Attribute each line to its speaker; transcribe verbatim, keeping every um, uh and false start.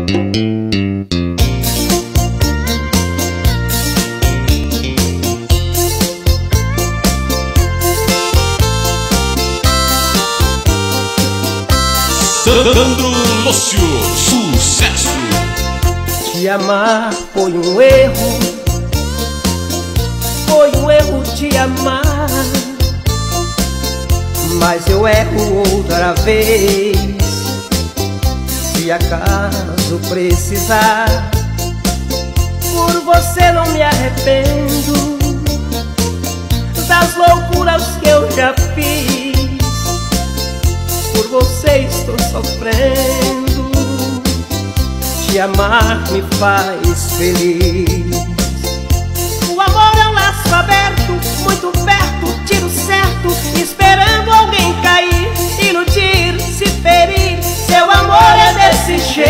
Speaker 1: Sandro Lúcio, sucesso.
Speaker 2: Te amar foi um erro, foi um erro te amar, mas eu erro outra vez. Se acaso precisar, por você não me arrependo das loucuras que eu já fiz. Por você estou sofrendo, te amar me faz feliz. O amor é um laço aberto, muito perto, tiro certo, esperando alguém cair, iludir, se ferir. Seu amor é desse jeito.